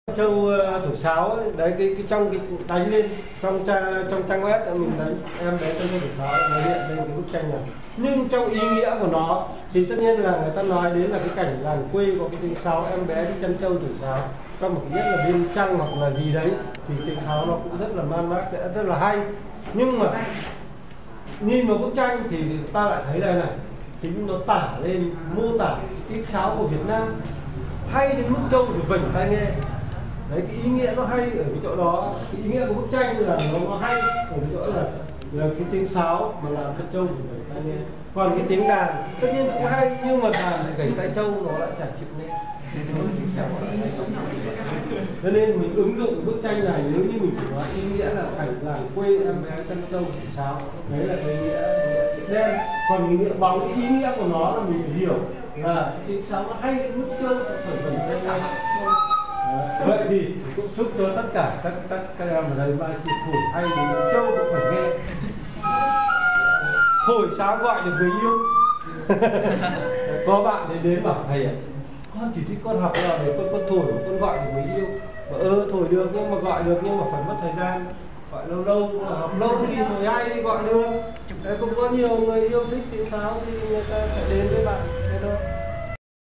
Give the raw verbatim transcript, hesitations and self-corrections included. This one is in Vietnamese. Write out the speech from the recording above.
Châu uh, thổi sáo ấy, đấy cái, cái trong cái đánh lên trong trang trong trang web mình đánh em bé trong thổi sáo nó hiện lên cái bức tranh này, nhưng trong ý nghĩa của nó thì tất nhiên là người ta nói đến là cái cảnh làng quê có cái tiếng sáo em bé đi chăn trâu thổi sáo trong một cái nhất là đêm trăng hoặc là gì đấy, thì tiếng sáo nó cũng rất là man mác, sẽ rất là hay. Nhưng mà nhìn vào bức tranh thì ta lại thấy đây này, chính nó tả lên mô tả tiếng sáo của Việt Nam hay đến mức trâu thì vểnh tai nghe. Đấy, cái ý nghĩa nó hay ở cái chỗ đó, cái ý nghĩa của bức tranh là nó, nó hay ở cái chỗ là, là cái tiếng sáo mà làm cho trâu thì vểnh tai nghe. Còn cái tiếng đàn tất nhiên cũng hay, nhưng mà đàn lại gảy tai trâu nó lại chả chịu nghe. Cho nên mình ứng dụng bức tranh này, nếu như mình chỉ nói ý nghĩa là cảnh làng quê em bé chăn trâu thổi sáo, đấy là cái nghĩa đen. Còn ý nghĩa bóng, ý nghĩa của nó là mình phải hiểu là tiếng sáo nó hay đến mức trâu phải vểnh tai nghe. Vậy thì cũng chúc cho tất cả các các các em ở đây mai chị thổi hay thì châu cũng phải nghe. Thổi sáo gọi được người yêu. Có bạn đến đến bảo thầy ạ, con chỉ thích con học nào để con con thổi con gọi được người yêu. Mà ơ thổi được nhưng mà gọi được nhưng mà phải mất thời gian, gọi lâu lâu học lâu thì thổi hay thì gọi được. Đấy, cũng có nhiều người yêu thích tiếng sáo thì người ta sẽ đến với bạn thế thôi.